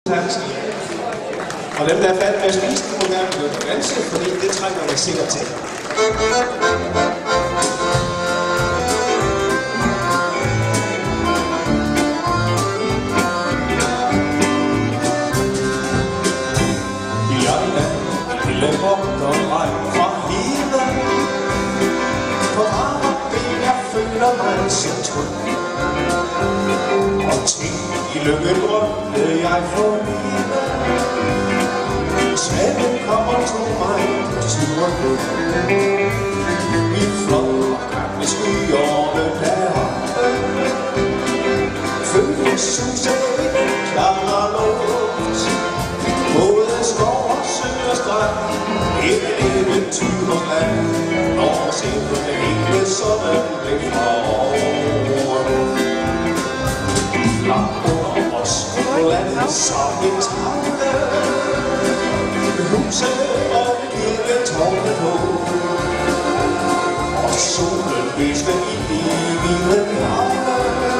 Og dem, der er færdige med at spise, de må gerne begynde at danse, fordi det trænger vi sikkert til. Jeg vogter mig fra heden. På varme ben, jeg føler mig så tryg. Og ting i lykke drømte jeg for livet. Svanen kommer til mig på turen. Vi flår gamle skyerne deroppe. Følelsen til den klare luft. Både skov og sø og strand. Et eventyrland. Når man ser på det hele, sådan blev forår. Under os landet som en tavle. Huset og lille tårne på. Og solen lyste ind i hvide havne.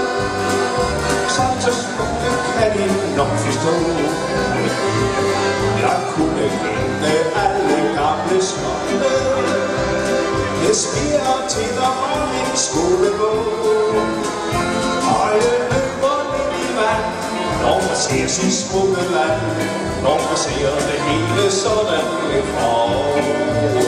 Så smukke kan de nok forstå. Jeg kunne finde alle gamle slotte. Det smiger til dig og min skolebog. Og jeg løber lidt i vand, når man ser sit smukke land. Når man ser det hele sådan lidt fra.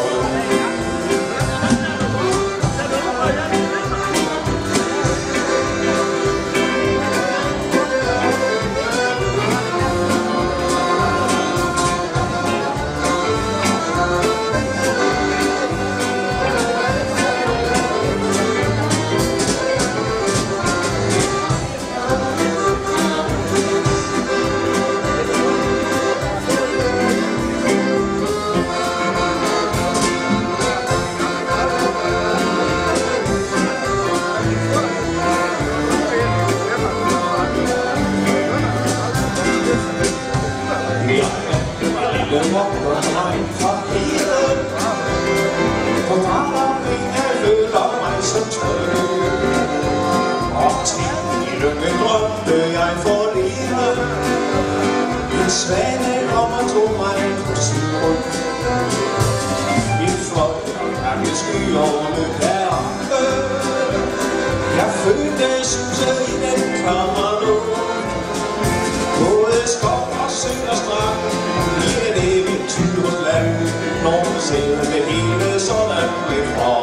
Jeg vogter mig fra heden. På varmen jeg føler mig så tryg. Og ting i lykke drømte jeg for livet. En svane kommer tog mig på sin ryg. Vi fløj og gamle skyerne deroppe. Jeg følte suset i den klare luft. Både skov og sø og strand. Når man ser det hele sådan lidt fra.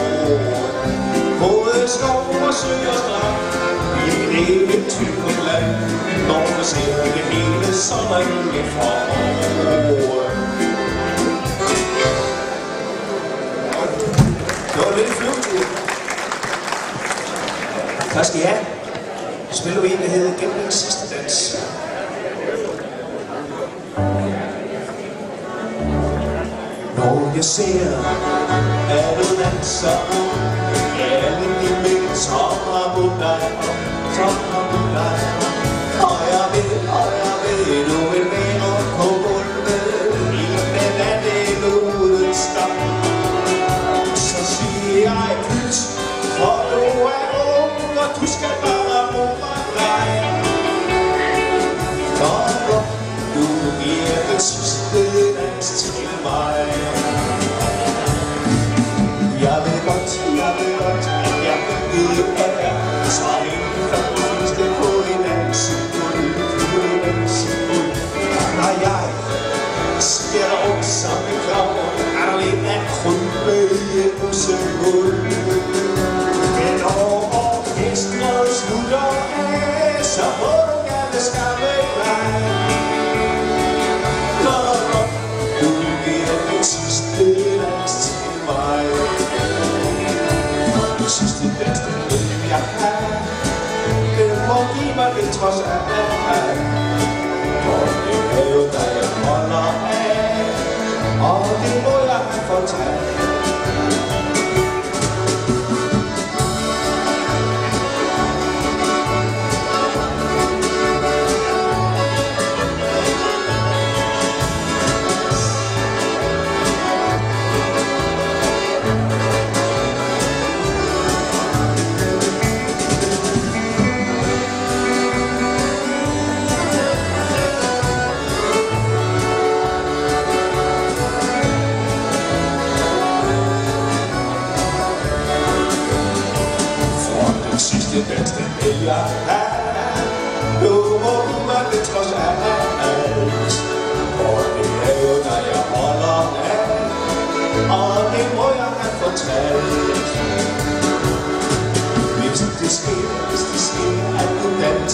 Både skov og sø og strand i et eventyrligt land. Når man ser det hele sådan lidt fra. Det var lidt flyvende. Tak skal I have. Spiller vi en, der hedder Gennem sidste dans. Når jeg ser, at du danser, alle de mænd, som har budt dig, og jeg ved, du vil være på gulvet, i den anden uden stop. Så siger jeg pyt, for du er ung, og du skal bare more dig. Når du giver den sidste dans til mig. Jeg ved godt, at jeg ved, at jeg så inden for fleste på en anden side. Når jeg skærer rundt som en klovn, er der lidt at krybe i et musehul. Men når orkestret slutter af, så må du gerne skamme dig. Når du giver den sidste dans til mig. Sidste dans, den vil jeg have. Den må give mig det trods af. For det er jo dig, jeg holder af. Og det må jeg have fortalt.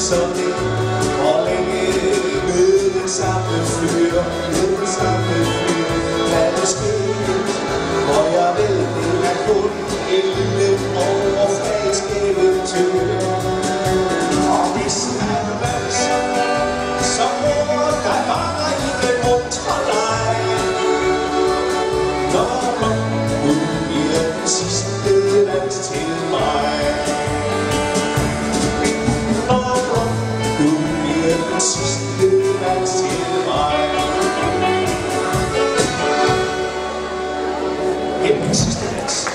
som det, og længe med den samme fyr, hvad det skete, og jeg ved, det er kun et lille overfladisk eventyr. Og hvis han valser, så må der bare ikke muntre dig, når hun bliver den sidste dans til mig. Når hun bliver den sidste dans til mig. Det er den sidste dans.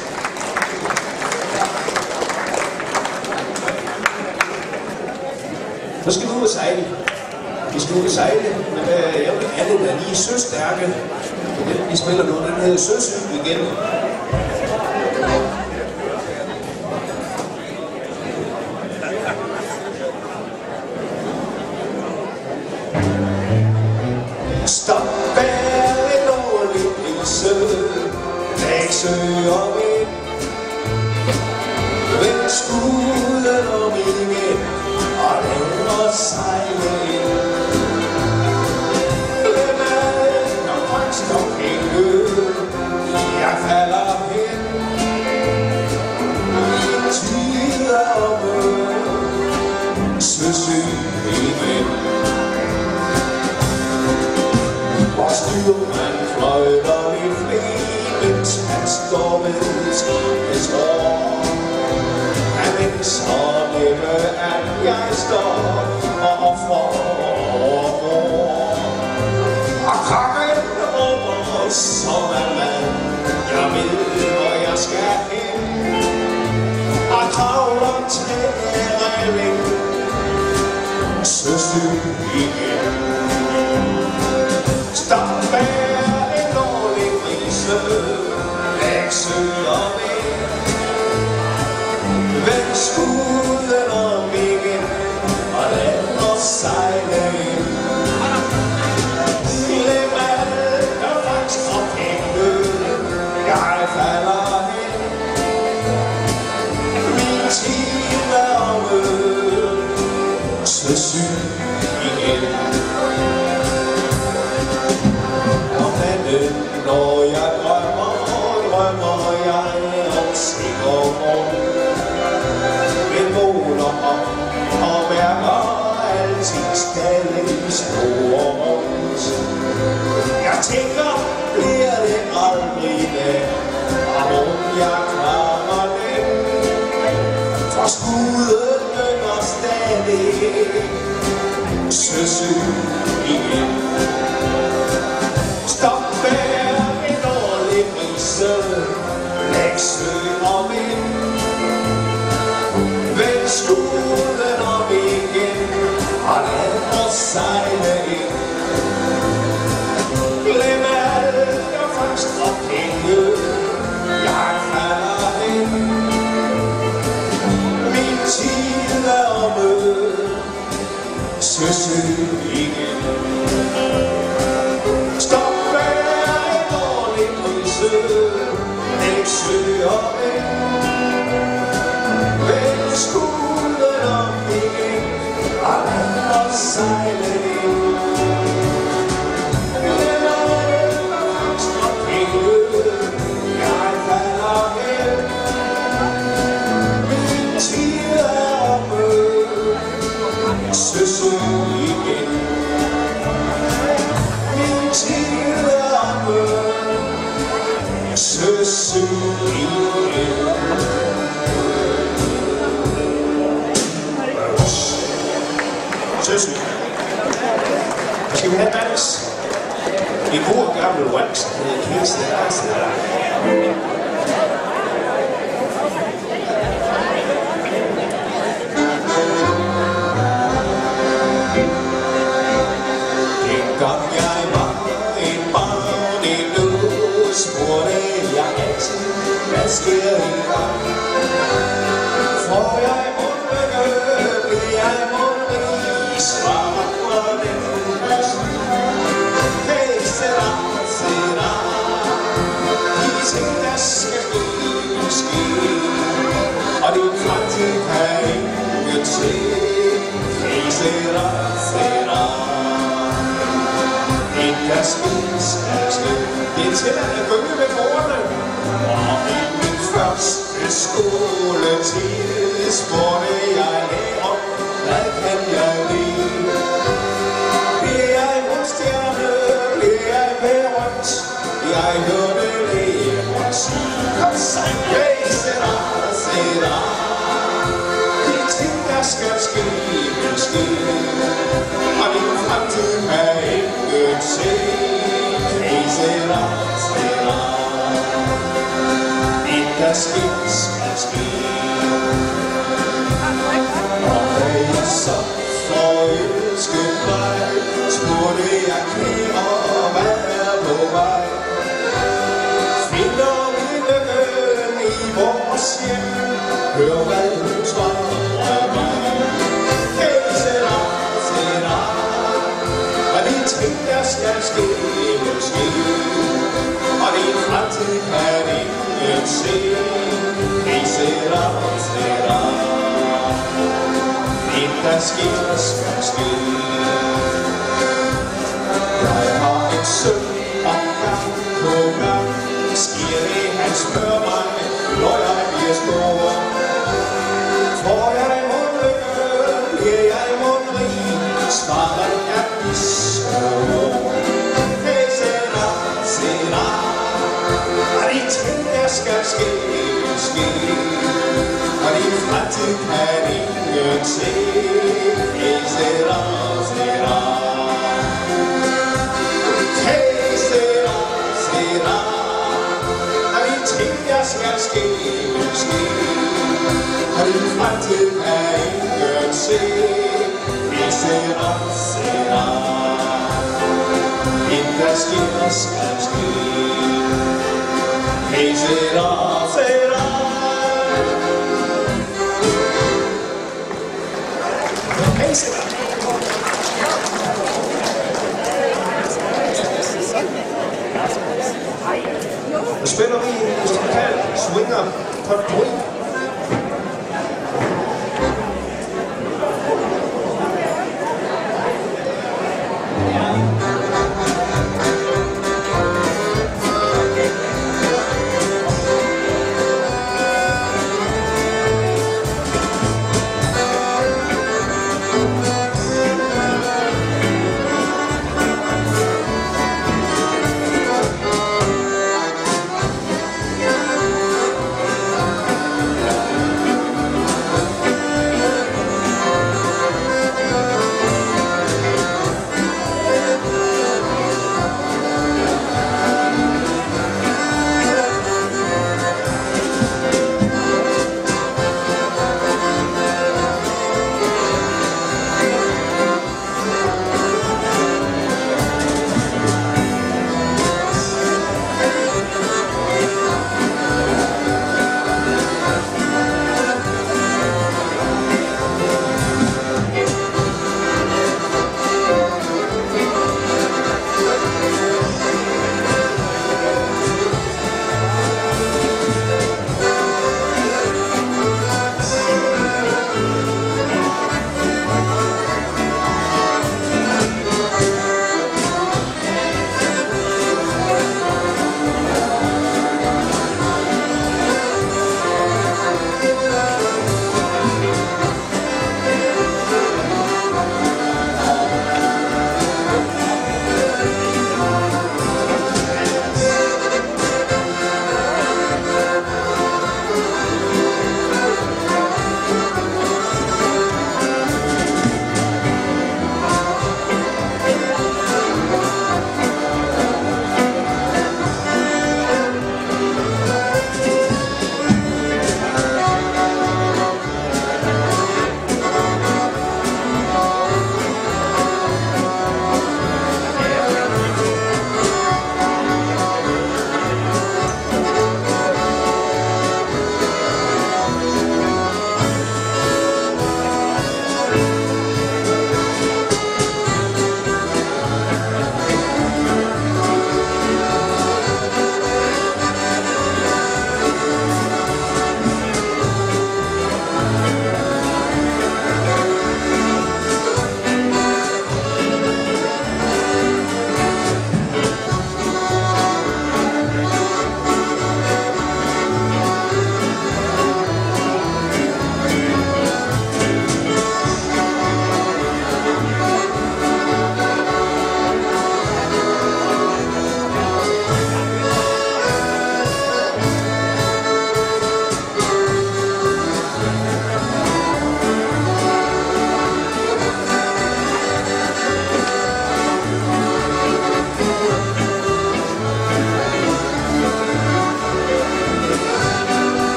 Så skal vi ud og sejle. Vi skal ud og sejle, men jeg vil have det der lige søstærke. Vi spiller nu den her søsyg igen. Stop bag en nordlig brise, læg og vind. Vend skuden om igen, og lad os sejle ind. Hvem er det, når folk står penge? Jeg falder hen. Min tid er omme, søsyg igen. Hvor styrmand fløjter i fri, mens han står ved skibets ror. Han venter længe, at jeg står og får. Og kongen råber som en mand, jeg ved, hvor jeg skal hen. Og kravler til revling, søsyg igen. Stop bag en nordlig brise, læg og vind. Vend skuden om igen, og lad os sejle ind. Glem alt, der fangst og penge, jeg falder hen. Min tid er omme, søsyg igen. Om natten, når jeg drømmer jeg om sikker morgen. Men vågner op og mærker alting stadig store rundt. Jeg tænker, bliver det aldrig dag, og jeg klarer den. For skuden lykker stadig, søsyg igen. Stop bag en nordlig brise, læg og vind. Vend skuden om igen, og lad os sejle ind. Glem alt, der fangst og penge, jeg falder hen. Min tid er omme, søsyg igen. Stop bag en nordlig brise, læg og vind. Vend skuden om igen, og lad os sejle ind. Glem alt, der fangst og penge, jeg falder hen. Min tid er omme, søsyg igen. Min tid er omme, søsyg igen. Søsyg. Skal vi have en vals? En god gammel vals, der hedder Kirsten Larsen. En gang jeg var en barn endnu, spurgte jeg altid, hvad sker i gang? Får jeg mundlykke, bliver jeg mundrig, svarer på den bøssen. Hey, sætter, de ting, der skal ske, og din fremtid kan ingen se. der skal ske. Det er tilladt at gynge ved bordene. Og i min første skoletid spurgte jeg lærer, hvad kan jeg lide? Bliver jeg rundstjerne, bliver jeg berømt? Jeg hørte læreren sige, kom så, sætter. De ting, der skal ske, vil ske. Og din fremtid kan ingen se. Sætter. Det der sker, skal ske. Og da jeg så forelskede mig, spurgte jeg kære, hvad er på vej? Finder vi lykken i vores hjem? Hør hvad hun svarer mig. Hey, sætter. Og de ting, der skal ske, vil ske. Og din fremtid kan ingen se. Hey, sætter. Det der sker, skal ske. Jeg har en søn, og gang på gang sker det, han spørger mig, når jeg bliver stor. Får jeg mundlykken, bliver jeg mundrig, svaret er biskår. Hey, sætter. Og de ting, der skal ske, vil ske. Og din fremtid kan ingen se. Hey, sætter. Hey, sætter. Og de ting, der skal ske, vil ske. Og din fremtid kan ingen se. Hey, sætter. Det der sker, skal ske. Hey, sætter. Hey, sætter. Nu spiller vi en instrumental swinger potpourri.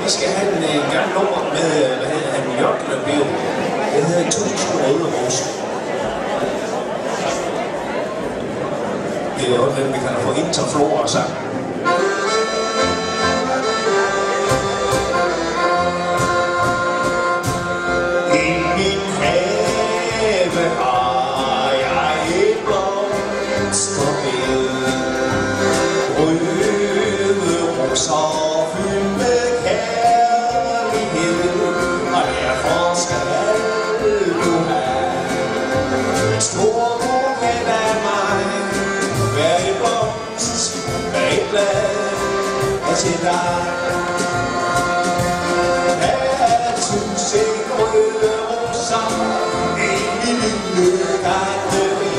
vi skal have en gammel nummer med, hvad hedder han, Jørgen. Det hedder 1000 røde roser. Det er også den, vi kalder for interflora sang. I min have har jeg et blomsterbed, røde roser fyldt med kærlighed, og derfor skal du have en stor buket af mig. Hver et blomst, hver et blad er til dig. Her 1000 røde roser i min lille gartneri.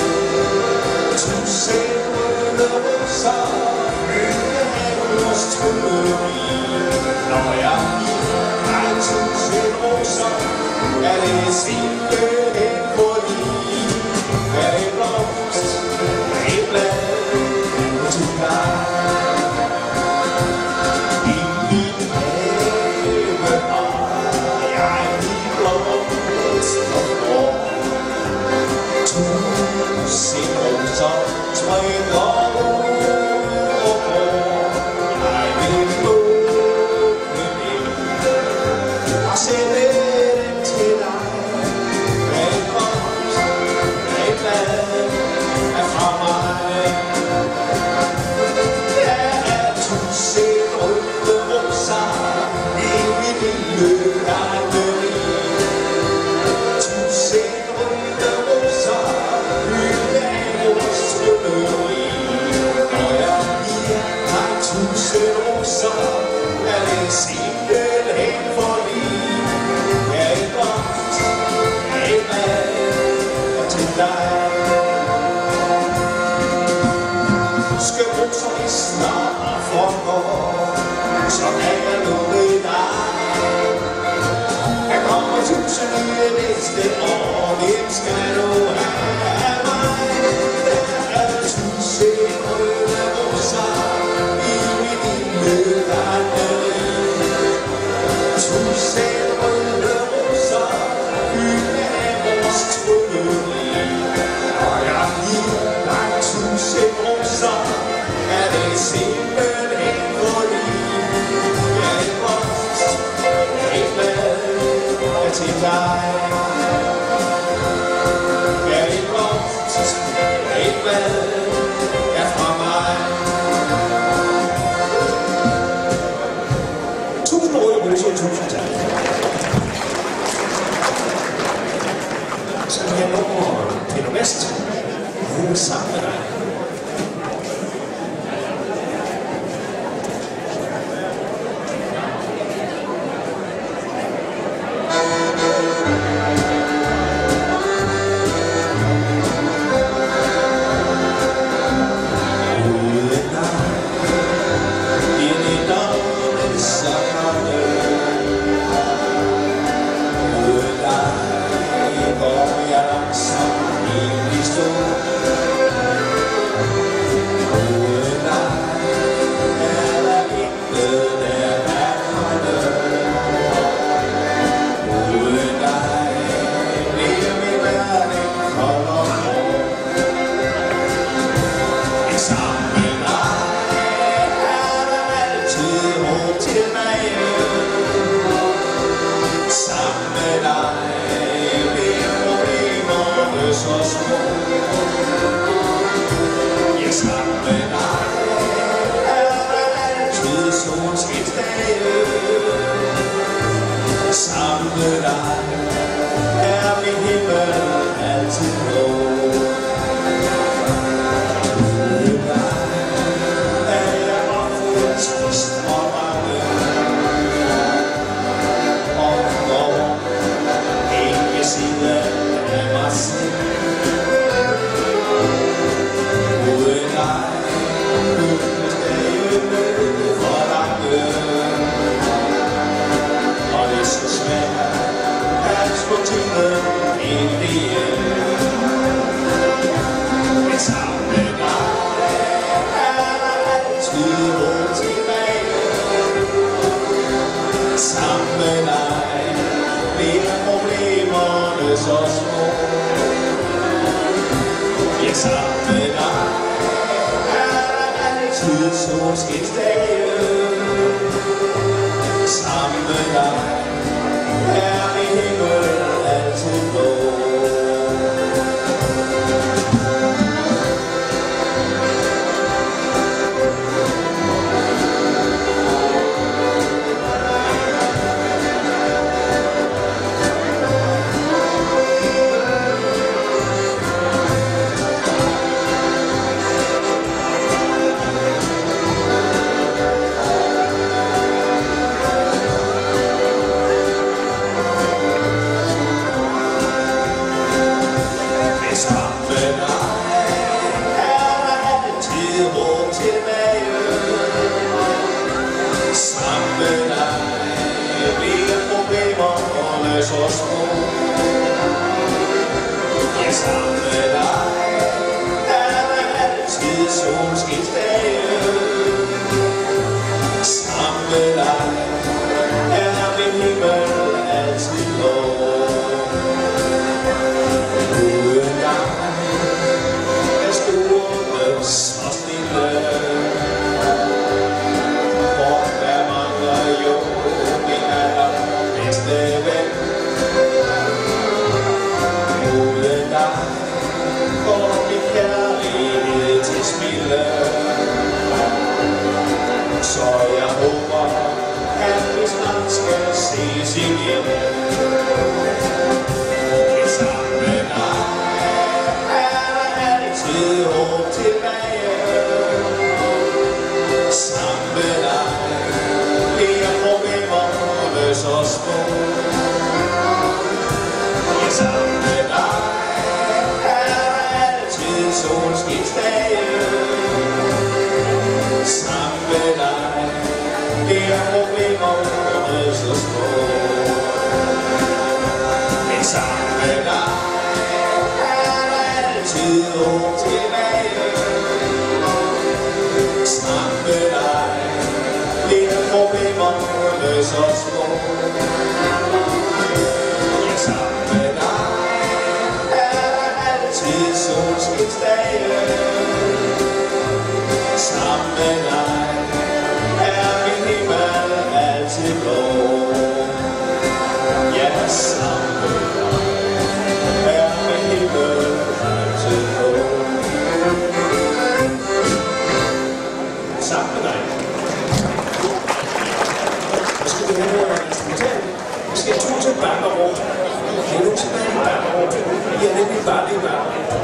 1000 røde roser fylde havens trylleri. Når jeg giver 1000 roser, er det simpelthen fordi hver et blomst, et blad til dig. I min have har jeg mit blomsterflor. 1000 roser springer ud og går. Jeg vil lukke dem og sende dem til dig. Hver et blomst, hver et blad er fra mig. Der er 1000 røde roser i mit lille gartneri. 1000 røde roser fylde havens trylleri. Når jeg giver dig 1000 roser, er det simpelthen fordi hver et blomst, hver et blad er til dig. Husk roser vi snart forgår, så kan jeg love dig. Her kommer 1000 nye næste år, hvem skal du have mig? Der er 1000 røde roser i mit lille gartneri. 1000 røde roser fylde havens trylleri. Når jeg giver dig 1000 roser, er det simpelthen fordi hver et blomst, et blad er til dig. Hver et blomst, et blad er fra mig. 1000 røde roser, 1000 tak. Så kan jeg nummer Peter Vest, hun er sammen med dig. Sammen med dig er min himmel altid blå. Uden dig er jeg ofte trist og bange. Og går ikke side af mig selv. Uden dig kunne stadig forlange. Og det er så svært at få tiden ind igen. Men sammen med dig er der altid ro tilbage. så små. Ja, sammen med dig er der altid solskinsdage. Sammen med dig er min himmel altid blå. Så små. Ja, sammen med dig er der altid solskinsdage. Sammen med dig er min himmel altid blå. Uden dig er storens og stille. For der mangler jo min allerbedste ven. Så jeg håber, at vi snart skal ses igen. Sammen med dig er der altid håb tilbage. Sammen med dig bliver problemerne så små. Sammen med dig er der altid solskinsdage. Sammen med dig bliver problemerne så små. Men sammen med dig er der altid håb tilbage. Sammen med dig bliver problemerne så små. Ja, sammen med dig er der altid solskinsdage. Sammen med dig er min himmel altid blå. Ja, sammen med dig er min himmel altid blå. Sammen med dig. Nu skal vi have noget instrumentalt. Vi skal have to til Banderup. Det er nu tilbage i Banderup. Vi er nemlig bare i Banderup.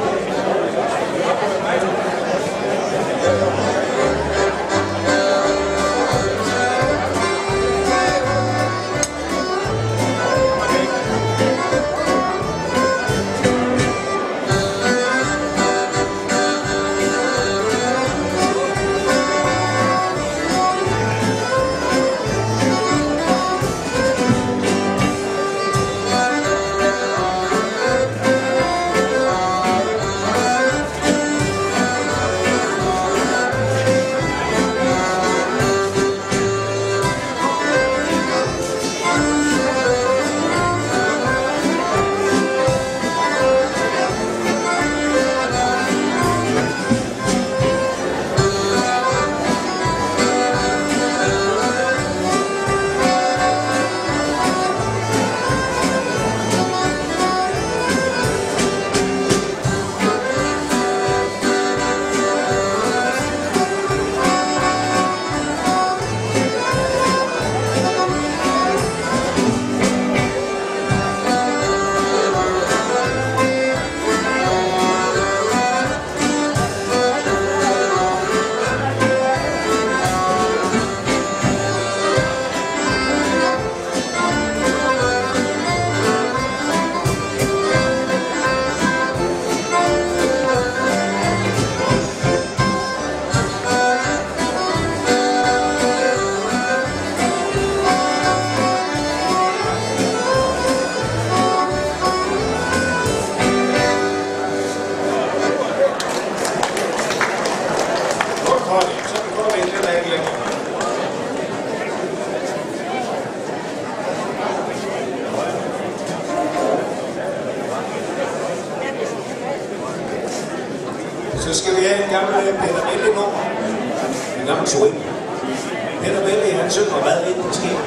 Peter Belli nummer. En gammel swing. Peter Belli, han synger, hvad ved det sker.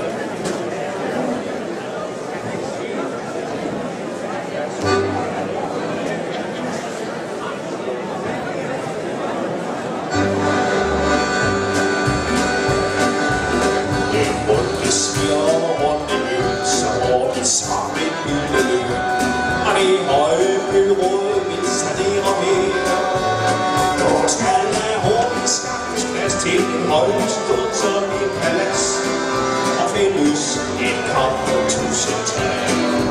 Til en højstål som et palads og findes et kammertusindtag.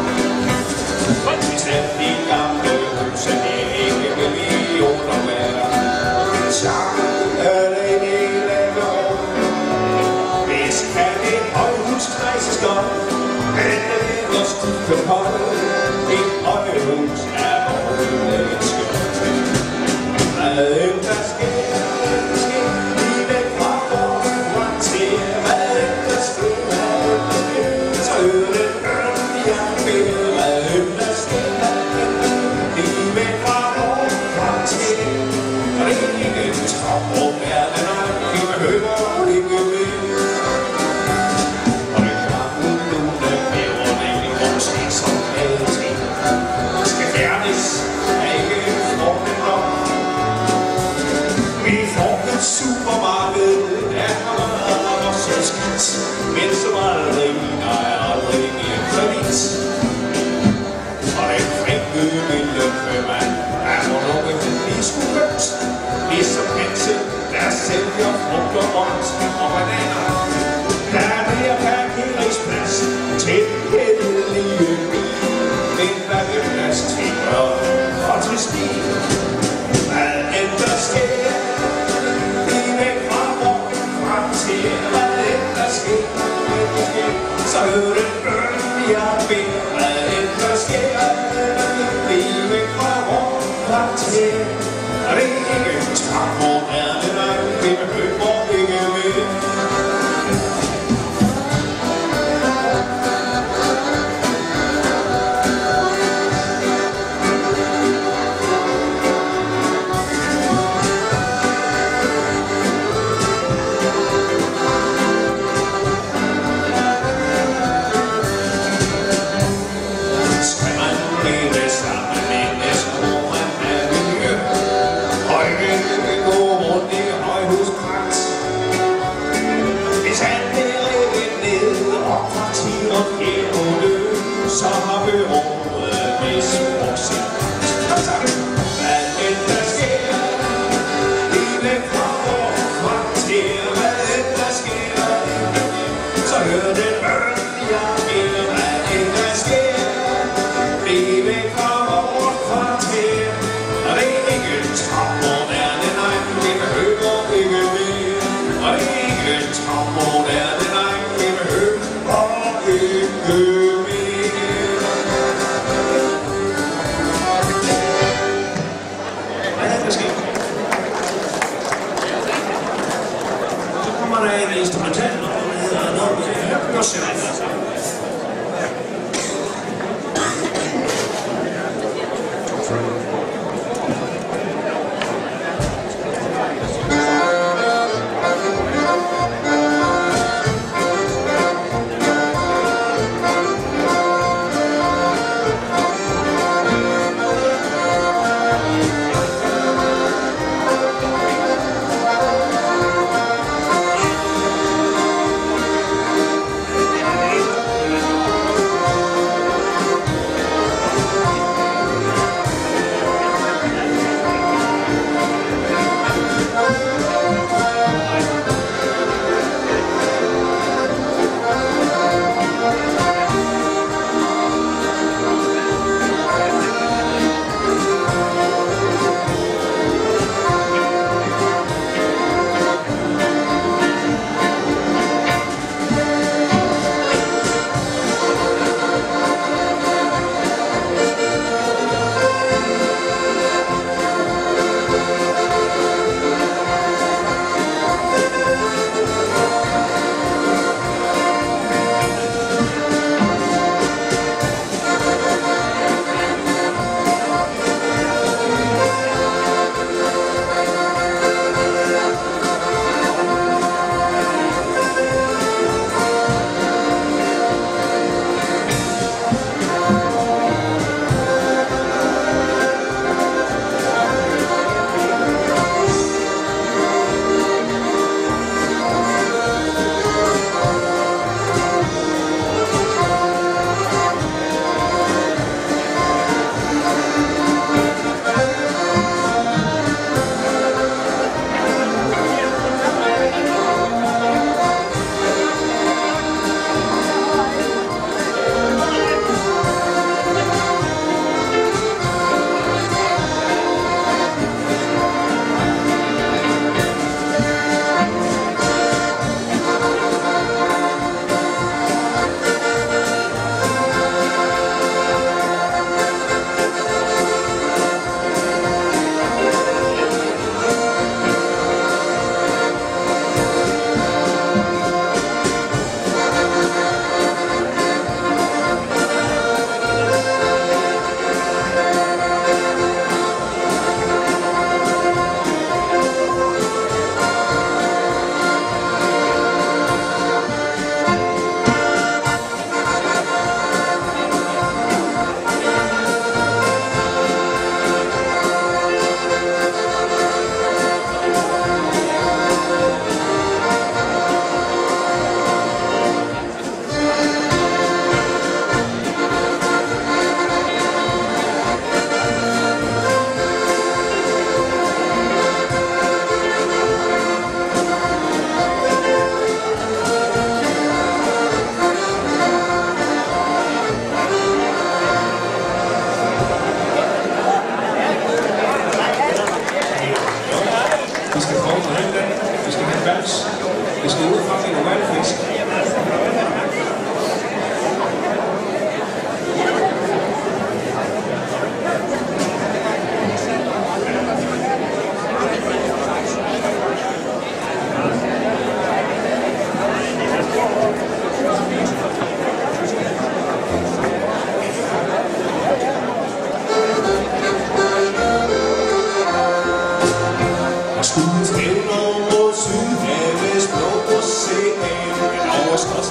Hvis at de gamle huse ikke millioner værd, sammen er det en del af lov. Hvis kan et højhus rejses godt, men det er stikke hold. Et højhus er vores skjold. Hvad end der sker, supermarkedet er så skidt, men som aldrig mere kredit. Og den frække lille købmand er hvor nogen lige skulle købt, ligesom Hansen, der sælger frugt og grønt og bananer. Der er mere parkeringsplads til kedelige bil, men der er plads til børn og til stil. Hvad end der sker, så hør den bøn, jeg vil, hvad end der sker. Livet fra vores kvarter, og det er ikke tak, hvor er det nej, vi behøver ikke mere. Så har vi rådet misvokset. Hvad end der sker, livet fra vores kvarter. Hvad end der sker, så hør den bøn, jeg vil. Hvad end der sker, livet fra vores kvarter. Og det er ikke topmoderne, nej, vi behøver ikke mere. Og det er ikke topmoderne, nej, vi behøver ikke mere. En instrumental nummer, der hedder Know Yourself.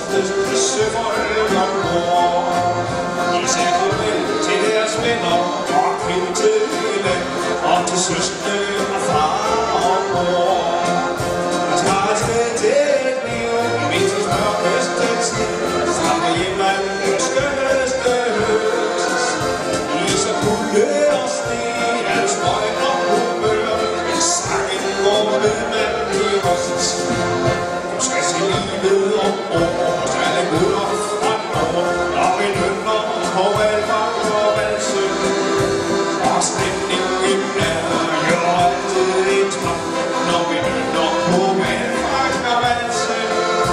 kysse folk om bord. De sagde farvel til deres venner og kvintele, og til søskende og far og mor. Der tager afsted til et liv i vinterens mørkeste tid, sammen med hjemmandens skønneste høst. Is og kulde og sne, alt smøg og humør, men sangen går ved mand i røst. Du skal se livet om år, og alle gutter fra nord, og vi nynner på valgfang og valgsøg. Og stemningen er jo altid i top, når vi nynner på valgfang og valgsøg.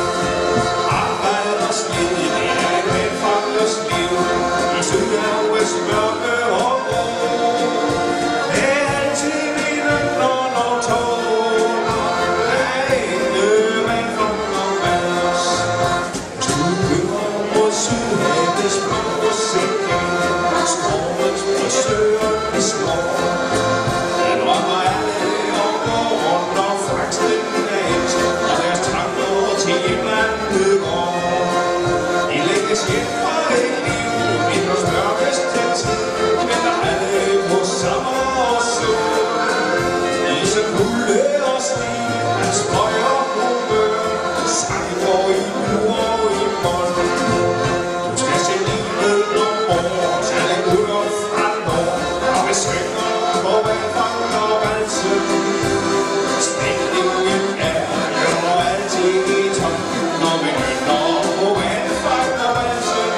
Arbejde og slid, det er et velfangløs liv, i Sydhavets mørke og ro. Det er altid vi nynner, når tårner er inde valgfang og vals. Tukker mod Sydhavets blå sikring, stormens forsøger i slår. Jeg drømmer alle og går rundt og fragsten af, og deres tanker til hjemlandet går. De lægges hjem fra et liv, vinters mørkeste tid, venter alle på sommer og sol. Disse kulde og sne, hans smøg og humør, sang går i dur og i mål. Du skal se livet om år, alle gutter fra nord, og vi synger på valgfang og valgsøg. Stemningen er jo altid i top, når vi nynner på valgfang og valgsøg.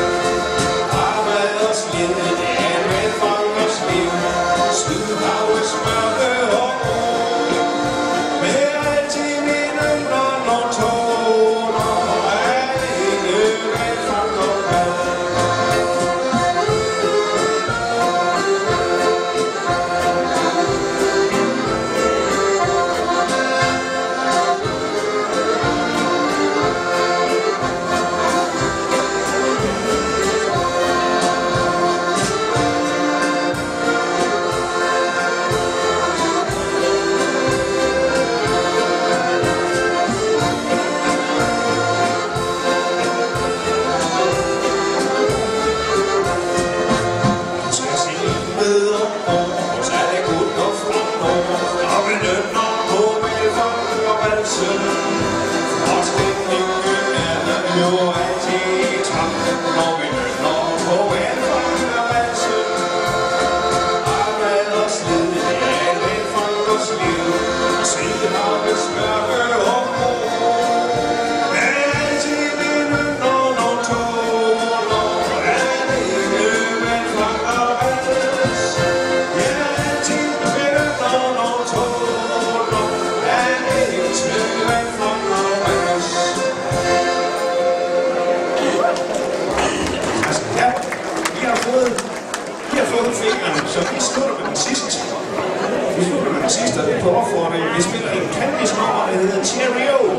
Arbejde og slid, det er et valgfangers liv, Sydhavets mørke og ro. Men altid vi nynner, når tårner er inde valgfang og valg. Du skal se livet om år, hos alle gutter fra nord, og vi nynner på valgfang og valgsøg. Og stemningen er jo altid i top, når vi nynner på valgfang og valgsøg. Arbejde og slid, det er et valgfangers liv, Sydhavets mørke og ro. Men altid vi nynner, når tårner er inde valgfang og vals. Ja, altid vi nynner, når tårner er inde valgfang og vals. Altså, ja, vi har fået fingeren, så vi slutter med den sidste. Vi slutter med den sidste, og det er på opfordring. Vi spiller en Candice-nummer, der hedder Cheerio.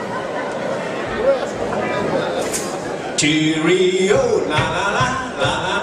Cheerio, la la la la la.